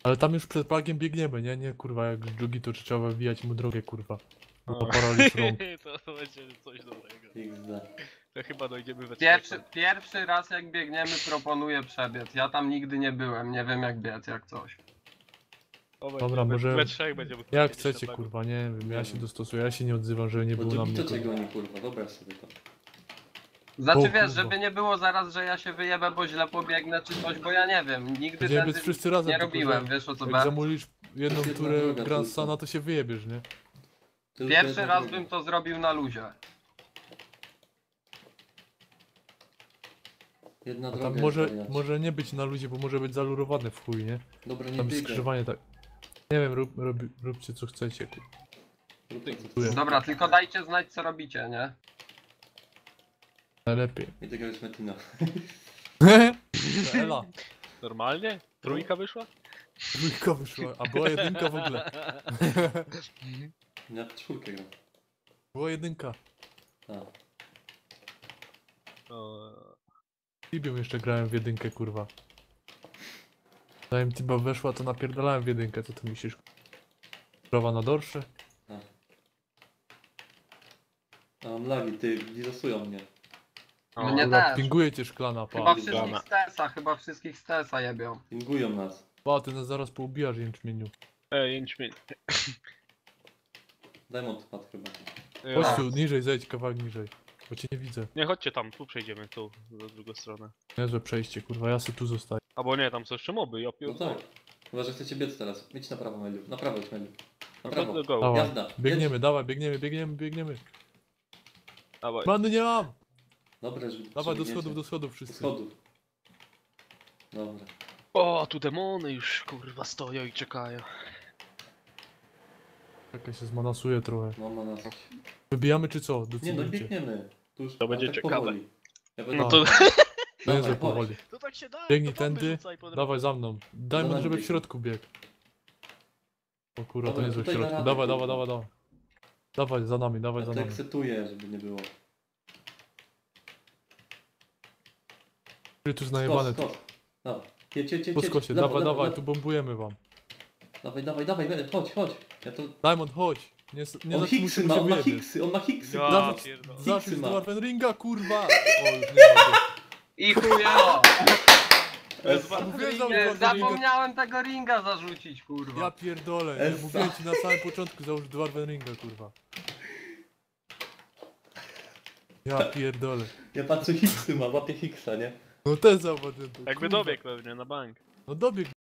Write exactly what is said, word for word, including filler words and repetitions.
Ale tam już przed plagiem biegniemy, nie? Nie, kurwa, jak drugi to trzeba wbijać mu drogę, kurwa. Bo to O. paraliż rąk. To będzie coś dobrego. iks de. To chyba dojdziemy we Pierwszy, trzech. pierwszy raz jak biegniemy proponuję przebiec. Ja tam nigdy nie byłem, nie wiem jak biec, jak coś. O, Dobra, będzie- może- We trzech będziemy Jak chodzić chcecie, jeszcze tak. kurwa, nie wiem, ja się dostosuję, ja się nie odzywam, żeby nie Bo było na drugi mnie, to czego kurwa. oni kurwa, wyobraź sobie to. Znaczy O, wiesz, kurwa. żeby nie było zaraz, że ja się wyjebę, bo źle pobiegnę czy coś, bo ja nie wiem, nigdy Będziemy tędy być wszyscy razem, nie tylko robiłem, że wiesz o co Jak chodzi. zamulisz jedną Jedna turę droga Grandsana, to się wyjebiesz, nie? Tylko Pierwszy jedna raz droga. bym to zrobił na luzie. Jedna A droga tam jest, może, wariacie. może nie być na luzie, bo może być zalurowany w chuj, nie? Dobra, nie Tam biegaj. skrzyżowanie tak. Nie wiem, rób, rób, róbcie co chcecie, kurwa. Rób to, co Dziękuję. chcesz. Dobra, tylko dajcie znać co robicie, nie? Najlepiej. I tego jest Metina. Ela, Normalnie? Trójka wyszła? trójka wyszła, a była jedynka w ogóle. Ja w czwórkę gram. Była jedynka. A. O, Tibią jeszcze grałem w jedynkę, kurwa. Zanim Tiba weszła, to napierdalałem w jedynkę, co ty myślisz? Prawa na dorsze? A. A mam lagi, ty, disosują mnie. o, Mnie Kurwa, też. pinguje cię szklana, Chyba pa. wszystkich stesa, chyba wszystkich stesa jebią. Pingują nas. Pa, ty nas zaraz poubijasz, jęczmieniu. Ej, jęczmień. Diamond padł chyba. Ej, Chodź o. tu, niżej, zejdź kawałek niżej. Bo cię nie widzę. Nie, chodźcie tam, tu przejdziemy, tu, na drugą stronę. Niezłe przejście, kurwa, ja se tu zostaję. Albo nie, tam są jeszcze moby, ja No pierdolę. tak. Chyba, że chcecie biec teraz. Idź na prawo, Meliu. Na prawo idź, Meliu. Na No to prawo. go, go. Dawaj, Jazda. biegniemy, dawaj, biegniemy, biegniemy, biegniemy. Dawaj. Many nie mam! Dobra, że Dawaj do schodów, do schodów Do wszyscy. schodów. Dobra. O, tu demony już kurwa stoją i czekają. Czekaj, się zmanasuje trochę. Mama nas. Wybijamy czy co? Nie no, Decydujcie. biegniemy. Tu już, To ale będzie tak ciekawe. powoli. Ja będę... No to... To niezłe Dawaj, powoli. To tak się da. Biegnij to bomby tędy, rzucaj po drodze. Dawaj za mną. Dajmy, nami żeby w biegnie. środku biegł. O kurwa, to Dobra, niezłe w tutaj na środku. radę, Dawaj, kurwa. dawaj, dawaj, dawaj. Dawaj, za nami, dawaj, Ja za to nami. ekscytuję, żeby nie było. Ty tu znajebane. Skos, skos. Dawaj. Jedź, jedź, jedź, Po jedź. skosie, Lewo, dawaj, lewo, dawaj, lewo. tu bombujemy wam. Dawaj, dawaj, dawaj, we- chodź, chodź. Ja to... Diamond, chodź. Nie, s- nie On zatrzymuj hiksy się, ma, bo on się ma wyjebiesz. hiksy, on ma hiksy. Ja Dawaj. pierdolę. Zawsze Hiksy z ma. Dwarven Ringa, kurwa! O, już nie mogę. I chujewo! Mówiłem, że Nie, Dwarven Ringa. zapomniałem tego ringa zarzucić, kurwa. Ja pierdolę, nie Essa. mówiłem ci na samym początku, załóż Dwarven Ringa, kurwa. Ja pierdolę. Ja patrzę, hiksy ma, łapie hiksa, nie? No ten zauważyłem. to, Jakby kurwa. dobiegł pewnie na bank. No dobiegł.